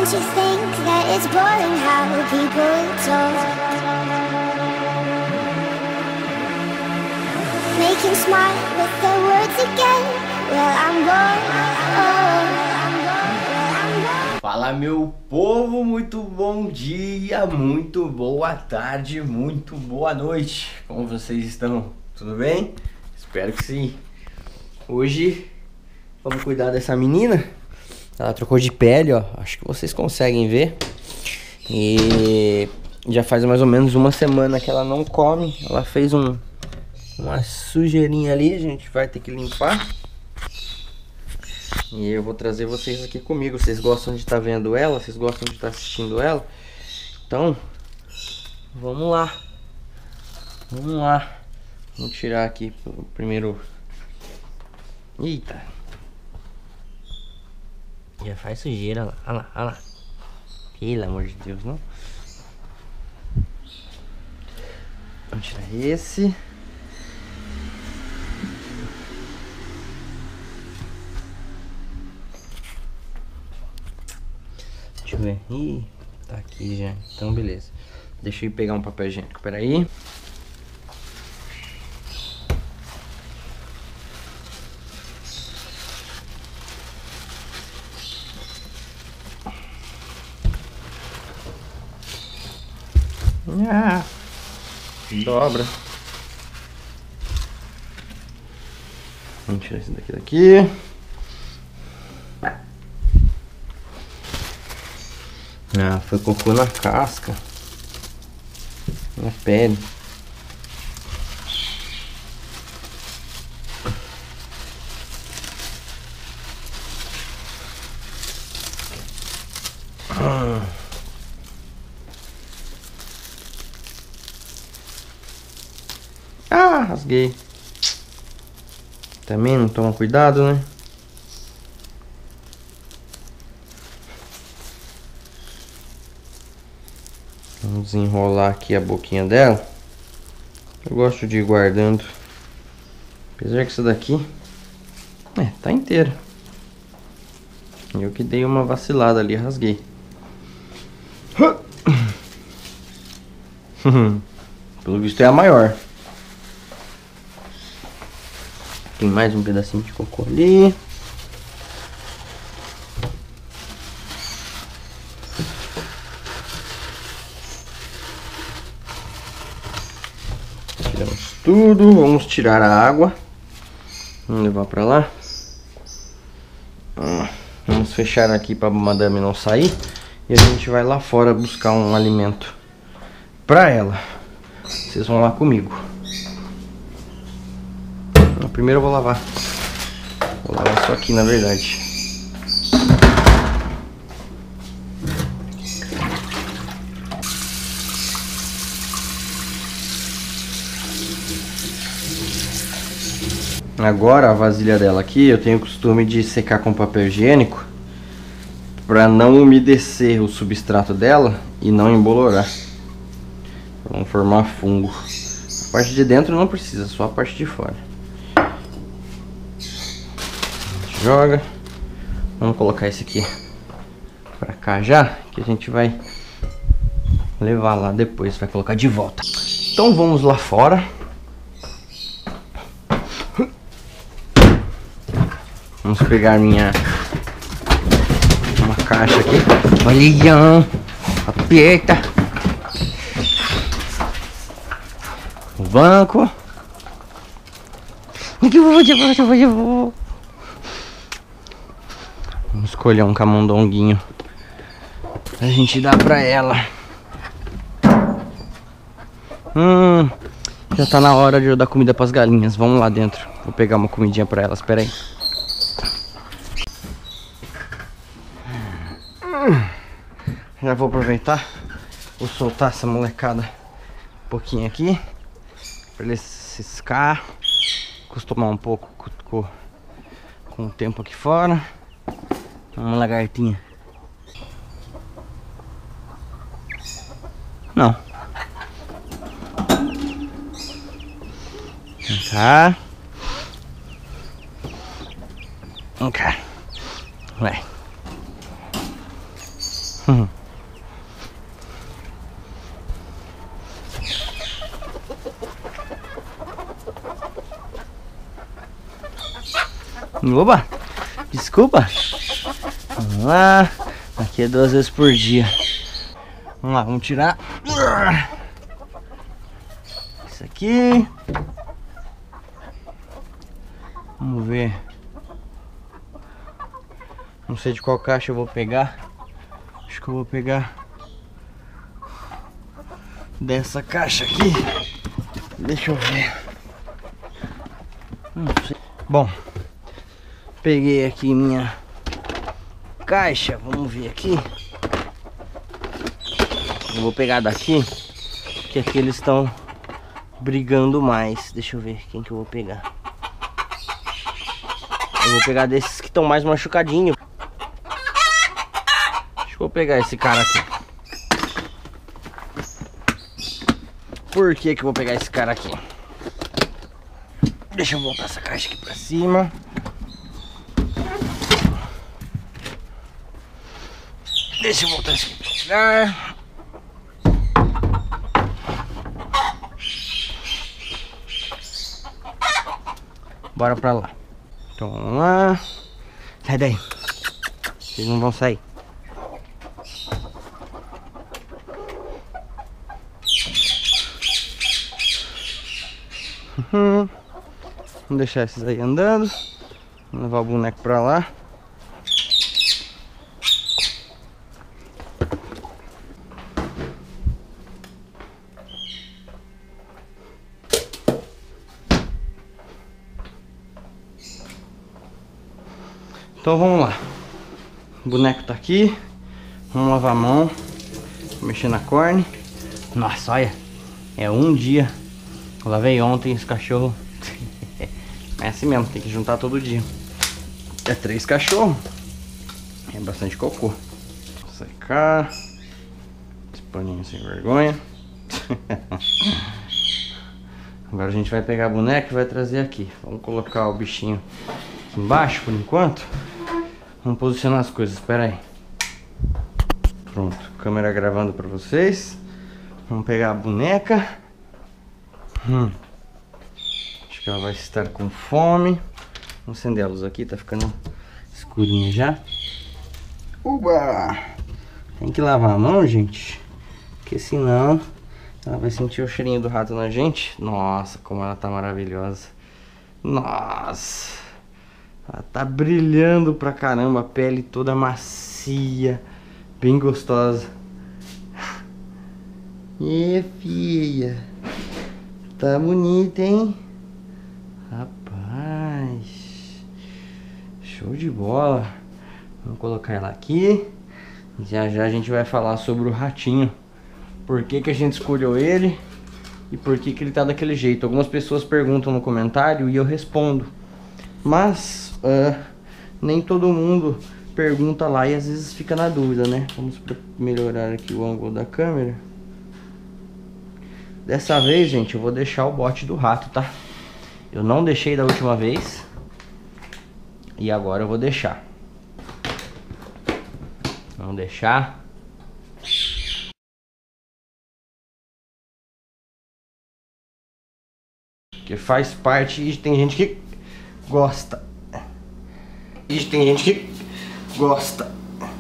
Don't you think that it's boring how people talk? Make him smile with their words again. Well, I'm bored. Fala, meu povo, muito bom dia, muito boa tarde, muito boa noite. Como vocês estão? Tudo bem? Espero que sim. Hoje vamos cuidar dessa menina. Ela trocou de pele, ó. Acho que vocês conseguem ver. E já faz mais ou menos uma semana que ela não come. Ela fez uma sujeirinha ali, a gente vai ter que limpar. E eu vou trazer vocês aqui comigo. Vocês gostam de estar vendo ela? Vocês gostam de estar assistindo ela? Então, vamos lá. Vamos lá. Vamos tirar aqui o primeiro. Eita. Já faz sujeira, olha lá, olha lá, olha lá. Pelo amor de Deus, não. Vamos tirar esse. Deixa eu ver. Ih, tá aqui já. Então, beleza. Deixa eu ir pegar um papel higiênico. Pera aí. Ah, dobra. Vamos tirar esse daqui. Ah, foi cocô na casca, na pele. Ah, rasguei. Também não toma cuidado, né? Vamos desenrolar aqui a boquinha dela. Eu gosto de ir guardando. Apesar que essa daqui tá inteira. Eu que dei uma vacilada ali, rasguei. Pelo visto é a maior. Tem mais um pedacinho de cocô ali. Tiramos tudo. Vamos tirar a água. Vamos levar pra lá. Vamos fechar aqui pra madame não sair. E a gente vai lá fora buscar um alimento pra ela. Vocês vão lá comigo. Primeiro eu vou lavar. Vou lavar só aqui, na verdade. Agora a vasilha dela aqui, eu tenho o costume de secar com papel higiênico para não umedecer o substrato dela e não embolorar. Pra não formar fungo. A parte de dentro não precisa, só a parte de fora. Joga. Vamos colocar esse aqui pra cá já, que a gente vai levar lá depois, vai colocar de volta. Então vamos lá fora. Vamos pegar uma caixa aqui. Olha, aperta o banco. Vamos escolher um camundonguinho pra gente dar pra ela. Já tá na hora de eu dar comida pras galinhas. Vamos lá dentro. Vou pegar uma comidinha pra elas, pera aí. Já vou aproveitar. Vou soltar essa molecada um pouquinho aqui pra eles ciscar, acostumar um pouco com o tempo aqui fora. Uma lagartinha. Não. Vem cá. Vem cá. Vai. Oba! Desculpa! Vamos lá! Aqui é 2 vezes por dia. Vamos lá, vamos tirar isso aqui. Vamos ver. Não sei de qual caixa eu vou pegar. Acho que eu vou pegar dessa caixa aqui. Deixa eu ver. Não sei. Bom, peguei aqui minha caixa. Vamos ver aqui. Eu vou pegar daqui, que aqui eles estão brigando mais. Deixa eu ver quem que eu vou pegar. Eu vou pegar desses que estão mais machucadinhos. Acho que eu vou pegar esse cara aqui. Por que que eu vou pegar esse cara aqui? Deixa eu voltar essa caixa aqui pra cima. Deixa eu voltar isso aqui pra lugar. Bora pra lá. Então vamos lá. Sai daí. Vocês não vão sair. Vamos deixar esses aí andando. Vamos levar o boneco pra lá. Então vamos lá. O boneco tá aqui. Vamos lavar a mão. Mexer na corne. Nossa, olha. É um dia. Eu lavei ontem esse cachorro. É assim mesmo, tem que juntar todo dia. É 3 cachorros. É bastante cocô. Vou secar. Esse paninho sem vergonha. Agora a gente vai pegar a boneca e vai trazer aqui. Vamos colocar o bichinho aqui embaixo por enquanto. Vamos posicionar as coisas, espera aí. Pronto, câmera gravando pra vocês. Vamos pegar a boneca. Acho que ela vai estar com fome. Vamos acender a luz aqui, tá ficando escurinha já. Uba! Tem que lavar a mão, gente, porque senão ela vai sentir o cheirinho do rato na gente. Nossa, como ela tá maravilhosa. Nossa! Ela tá brilhando pra caramba, a pele toda macia, bem gostosa. E filha, tá bonita, hein? Rapaz, show de bola. Vamos colocar ela aqui. Já já a gente vai falar sobre o ratinho. Por que que a gente escolheu ele e por que que ele tá daquele jeito. Algumas pessoas perguntam no comentário e eu respondo. Mas nem todo mundo pergunta lá e às vezes fica na dúvida, né? Vamos melhorar aqui o ângulo da câmera. Dessa vez, gente, eu vou deixar o bote do rato, tá? Eu não deixei da última vez. E agora eu vou deixar. Vamos deixar. Porque faz parte e tem gente que gosta. E tem gente que gosta.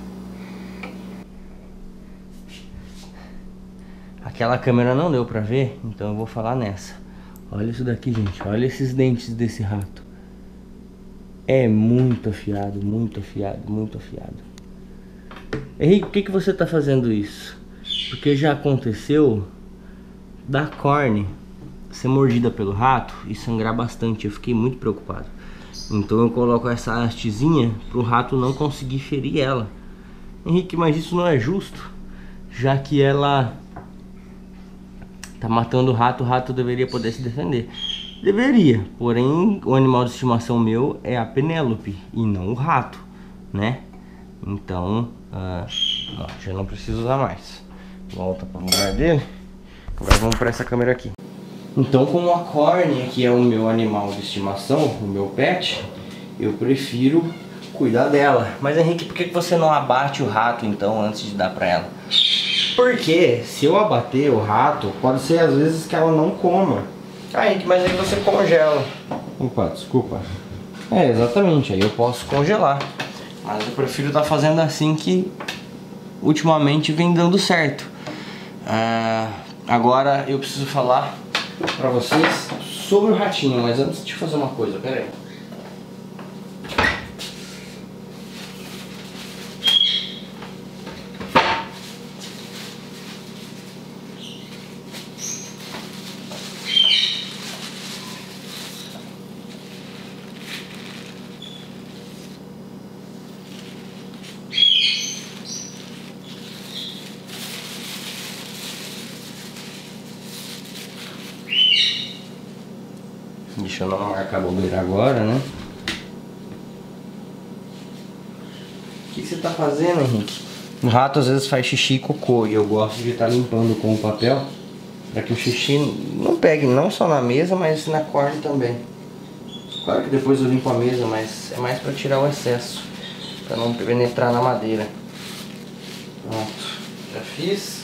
Aquela câmera não deu pra ver, então eu vou falar nessa. Olha isso daqui, gente. Olha esses dentes desse rato. É muito afiado, muito afiado, muito afiado. Henrique, por que que você tá fazendo isso? Porque já aconteceu da corne ser mordida pelo rato e sangrar bastante. Eu fiquei muito preocupado. Então eu coloco essa hastezinha pro rato não conseguir ferir ela. Henrique, mas isso não é justo, já que ela tá matando o rato deveria poder se defender. Deveria, porém o animal de estimação meu é a Penélope e não o rato, né? Então, já não preciso usar mais. Volta para o lugar dele. Agora vamos para essa câmera aqui. Então, como a córnea, que é o meu animal de estimação, o meu pet, eu prefiro cuidar dela. Mas Henrique, por que você não abate o rato então antes de dar pra ela? Porque se eu abater o rato, pode ser às vezes que ela não coma. Ah, Henrique, mas aí você congela. Opa, desculpa. É, exatamente, aí eu posso congelar. Mas eu prefiro estar fazendo assim, que ultimamente vem dando certo. Agora eu preciso falar pra vocês sobre o ratinho, mas antes de fazer uma coisa, pera aí. Deixa eu não marcar a bobeira agora, né? O que você tá fazendo, Henrique? O rato às vezes faz xixi e cocô e eu gosto de estar limpando com o papel para que o xixi não pegue não só na mesa, mas na corne também. Claro que depois eu limpo a mesa, mas é mais para tirar o excesso, para não penetrar na madeira. Pronto, já fiz.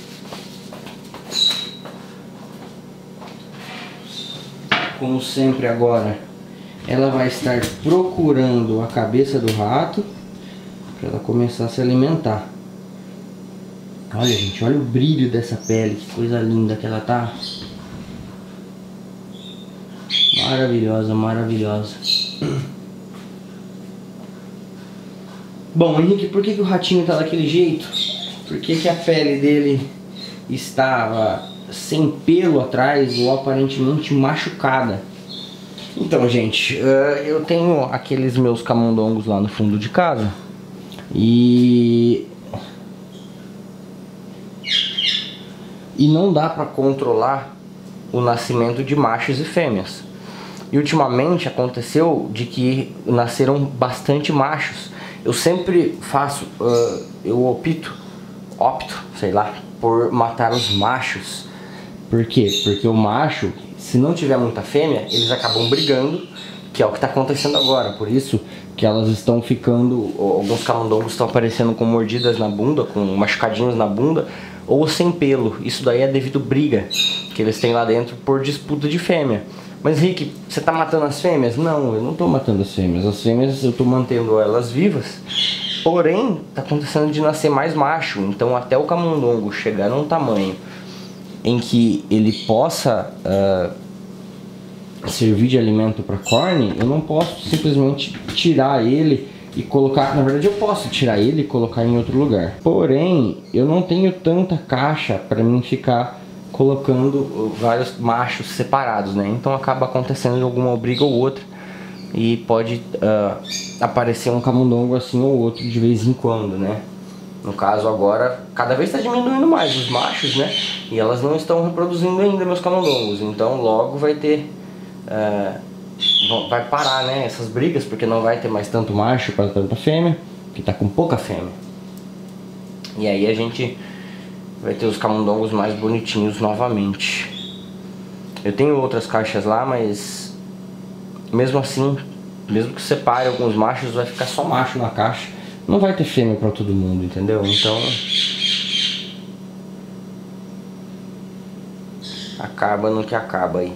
Como sempre agora, ela vai estar procurando a cabeça do rato para ela começar a se alimentar. Olha, gente, olha o brilho dessa pele, que coisa linda que ela tá. Maravilhosa, maravilhosa. Bom, Henrique, por que o ratinho tá daquele jeito? Por que a pele dele estava sem pelo atrás ou aparentemente machucada? Então, gente, eu tenho aqueles meus camundongos lá no fundo de casa e não dá para controlar o nascimento de machos e fêmeas. E ultimamente aconteceu de que nasceram bastante machos. Eu sempre faço, eu opto, sei lá, por matar os machos. Por quê? Porque o macho, se não tiver muita fêmea, eles acabam brigando, que é o que está acontecendo agora. Por isso que elas estão ficando, alguns camundongos estão aparecendo com mordidas na bunda, com machucadinhos na bunda, ou sem pelo. Isso daí é devido à briga que eles têm lá dentro por disputa de fêmea. Mas Rick, você está matando as fêmeas? Não, eu não estou matando as fêmeas. As fêmeas eu estou mantendo elas vivas. Porém, está acontecendo de nascer mais macho. Então até o camundongo chegar num tamanho em que ele possa servir de alimento para corne, eu não posso simplesmente tirar ele e colocar. Na verdade eu posso tirar ele e colocar em outro lugar. Porém, eu não tenho tanta caixa para mim ficar colocando vários machos separados, né? Então acaba acontecendo alguma briga ou outra e pode aparecer um camundongo assim ou outro de vez em quando, né? No caso agora, cada vez está diminuindo mais os machos, né? E elas não estão reproduzindo ainda meus camundongos. Então logo vai ter, vai parar, né, essas brigas, porque não vai ter mais tanto macho para tanta fêmea, que está com pouca fêmea. E aí a gente vai ter os camundongos mais bonitinhos novamente. Eu tenho outras caixas lá, mas mesmo assim, mesmo que separe alguns machos, vai ficar só macho na caixa. Não vai ter fêmea para todo mundo, entendeu? Então acaba no que acaba aí.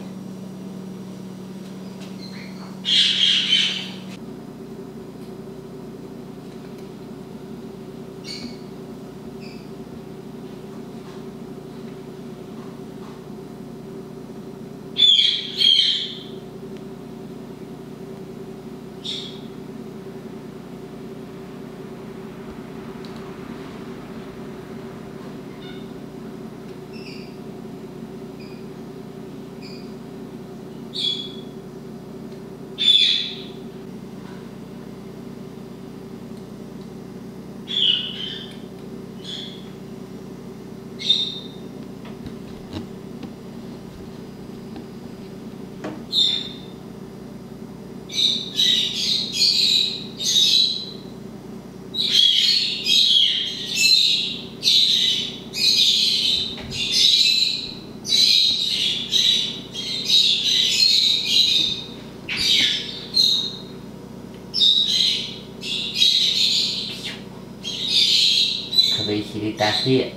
ver se ele tá aqui.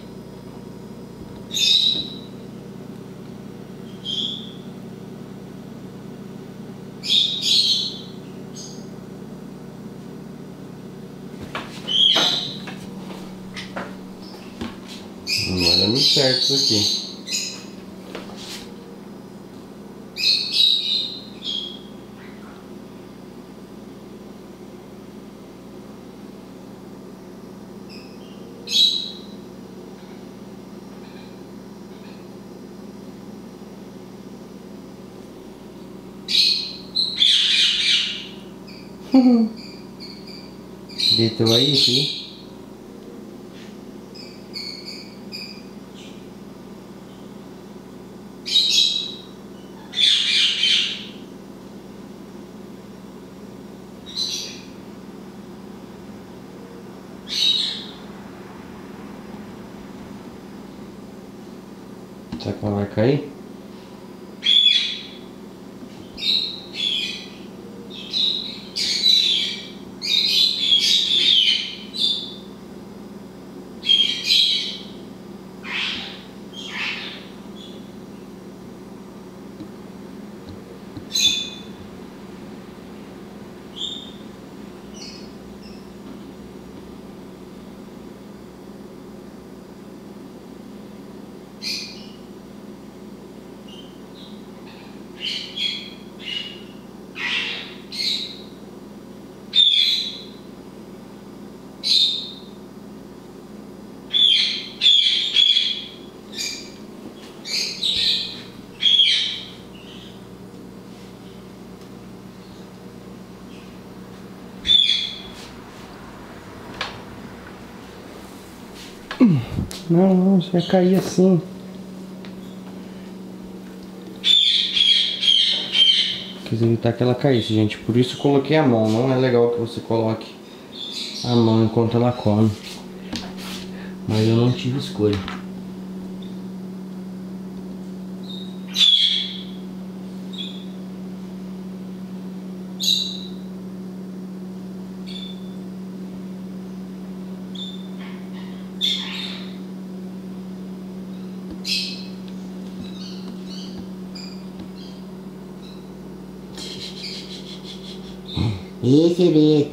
Não vai dando certo isso aqui. Deitou aí, filho? Será que ela vai cair? Não, você vai cair assim. Quis evitar que ela caísse, gente. Por isso eu coloquei a mão. Não é legal que você coloque a mão enquanto ela come. Mas eu não tive escolha. Isso, Rita.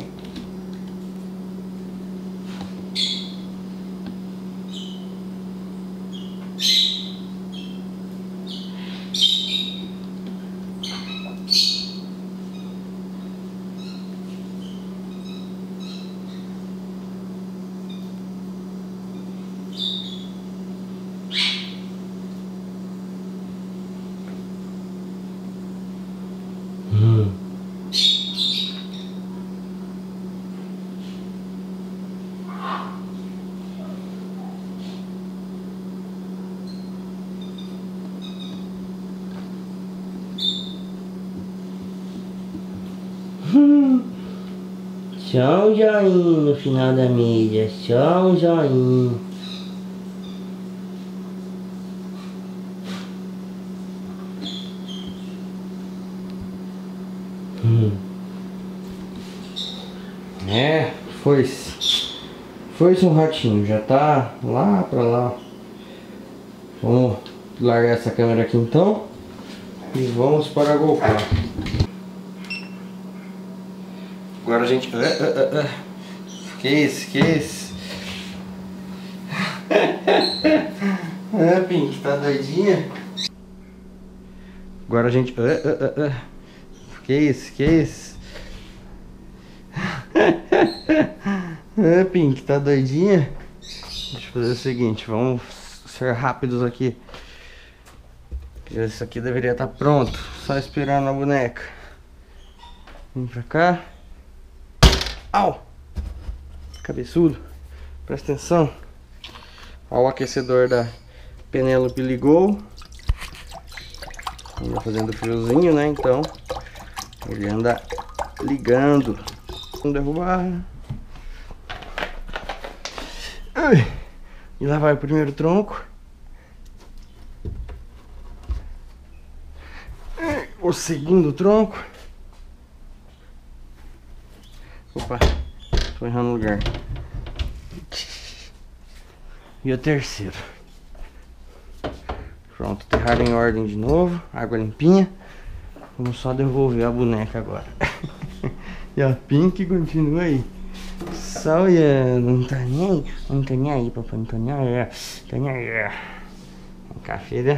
Só um joinha no final da mídia, só um joinha. É, foi-se um ratinho, já tá lá pra lá. Vamos largar essa câmera aqui então e vamos para a GoPro. Agora a gente... Que isso, que isso? Pink, tá doidinha? Agora a gente... Que isso, que isso? Pink, tá doidinha? Deixa eu fazer o seguinte, vamos ser rápidos aqui. Isso aqui deveria estar pronto, só esperando a boneca. Vem pra cá. Au! Cabeçudo, presta atenção. Ó, o aquecedor da Penélope ligou. Anda fazendo friozinho, né? Então ele anda ligando. Vamos derrubar. E lá vai o primeiro tronco. O segundo tronco. Opa, tô errando o lugar. e o terceiro. Pronto, terrário em ordem de novo, água limpinha. Vamos só devolver a boneca agora. E a Pink continua aí, só olhando, não tá nem aí, não tá nem aí, papai, não tá nem aí, tá nem aí. Vem cá, filha.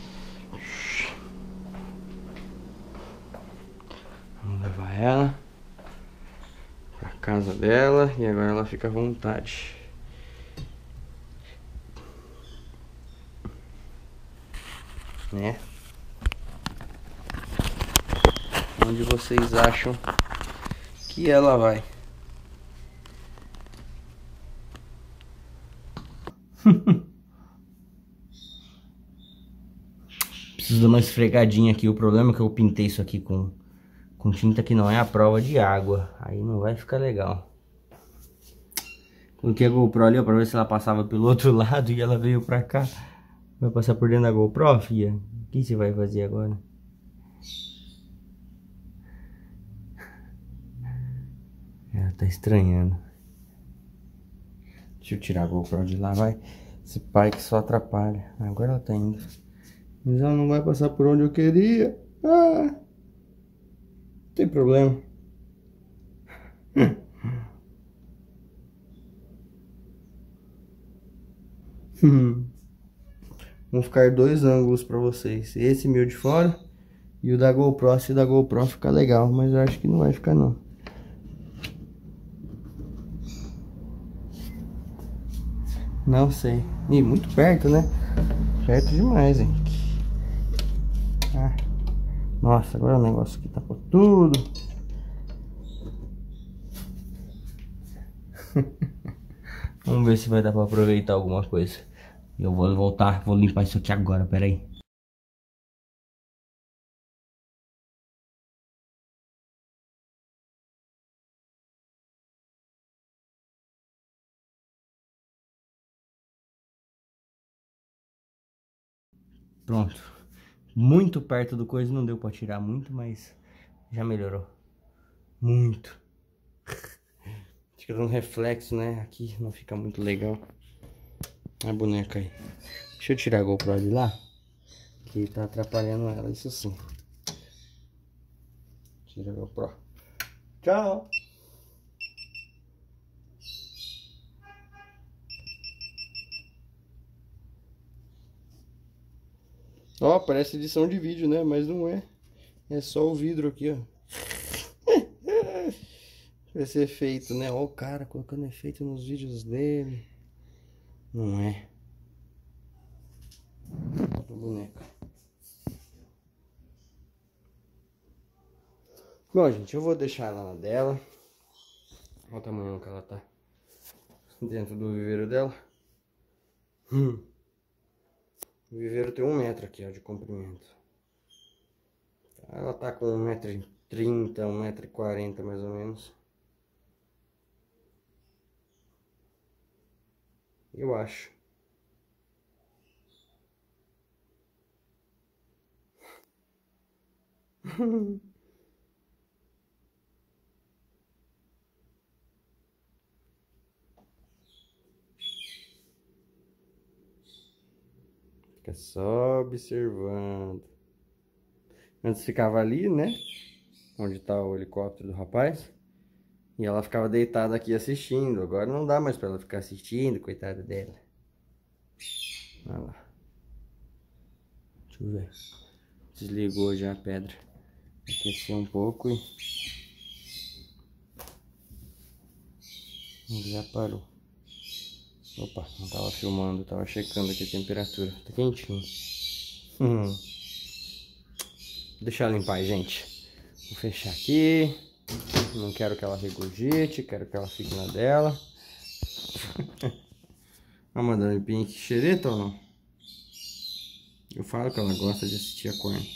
Vamos levar ela pra casa dela e agora ela fica à vontade. Né? Onde vocês acham que ela vai? Preciso dar uma esfregadinha aqui. O problema é que eu pintei isso aqui com tinta que não é a prova de água. Aí não vai ficar legal. Coloquei a GoPro ali, ó, pra ver se ela passava pelo outro lado e ela veio pra cá. Vai passar por dentro da GoPro, filha? O que você vai fazer agora? Ela tá estranhando. Deixa eu tirar a GoPro de lá, vai. Esse pai que só atrapalha. Agora ela tá indo. Mas ela não vai passar por onde eu queria. Ah, não tem problema. Vão ficar dois ângulos pra vocês. Esse meu de fora e o da GoPro. Se da GoPro ficar legal, mas eu acho que não vai ficar não. Não sei. Ih, muito perto, né? Perto demais, hein? Ah. Nossa, agora o negócio aqui tapou tudo. Vamos ver se vai dar pra aproveitar alguma coisa. Eu vou voltar, vou limpar isso aqui agora, peraí. Pronto. Muito perto do coisa, não deu pra tirar muito, mas já melhorou. Muito. Fica dando reflexo, né? Aqui não fica muito legal. A boneca aí. Deixa eu tirar a GoPro de lá, que tá atrapalhando ela, isso sim. Tira a GoPro. Tchau. Ó, parece edição de vídeo, né? Mas não é. É só o vidro aqui, ó. Esse efeito, né? Ó o cara colocando efeito nos vídeos dele. Não é. Outra boneca. Bom, gente, eu vou deixar ela na dela. Olha o tamanho que ela tá dentro do viveiro dela. O viveiro tem 1 metro aqui, ó, de comprimento. Ela tá com 1,30 m, 1,40 m mais ou menos. Eu acho. Fica só observando. Antes ficava ali, né? Onde tá o helicóptero do rapaz. E ela ficava deitada aqui assistindo. Agora não dá mais pra ela ficar assistindo, coitada dela. Olha lá. Deixa eu ver. Desligou já a pedra. Aqueceu um pouco e já parou. Opa, não tava filmando, tava checando aqui a temperatura. Tá quentinho. Deixa ela em paz, gente. Vou fechar aqui. Não quero que ela regurgite, quero que ela fique na dela. A Madame Pink xereta ou não? Eu falo que ela gosta de assistir a corno.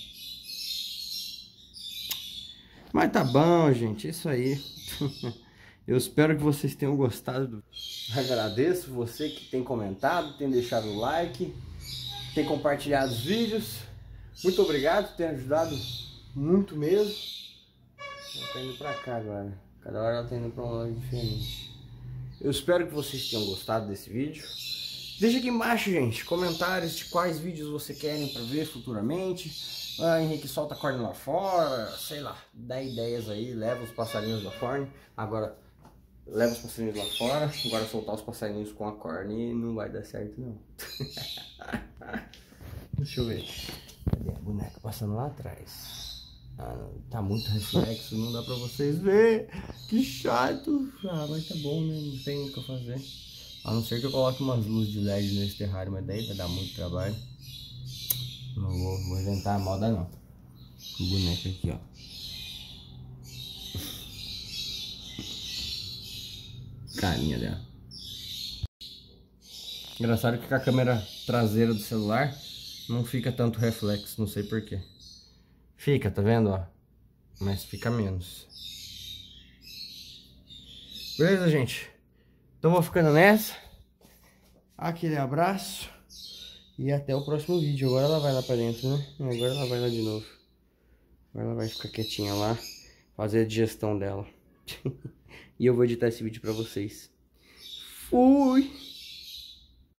Mas tá bom, gente, é isso aí. Eu espero que vocês tenham gostado. Agradeço você que tem comentado, tem deixado o like, tem compartilhado os vídeos. Muito obrigado, tem ajudado muito mesmo. Ela tá indo pra cá agora. Cada hora ela tá indo pra um lado diferente. Eu espero que vocês tenham gostado desse vídeo. Deixa aqui embaixo, gente, comentários de quais vídeos você querem para ver futuramente. Henrique, solta a corne lá fora, sei lá, dá ideias aí, leva os passarinhos lá fora. Agora, leva os passarinhos lá fora, agora soltar os passarinhos com a corne não vai dar certo não. Deixa eu ver. Cadê a boneca passando lá atrás? Tá muito reflexo, não dá pra vocês ver. Que chato. Mas tá bom, né? Não tem o que eu fazer. A não ser que eu coloque umas luzes de LED nesse terrário, mas daí vai dar muito trabalho. Não vou inventar a moda não. O boneco aqui, ó. Carinha dela. Engraçado que com a câmera traseira do celular não fica tanto reflexo, não sei porquê. Fica, tá vendo, ó? Mas fica menos. Beleza, gente? Então vou ficando nessa. Aquele abraço. E até o próximo vídeo. Agora ela vai lá pra dentro, né? Agora ela vai lá de novo. Agora ela vai ficar quietinha lá. Fazer a digestão dela. E eu vou editar esse vídeo pra vocês. Fui!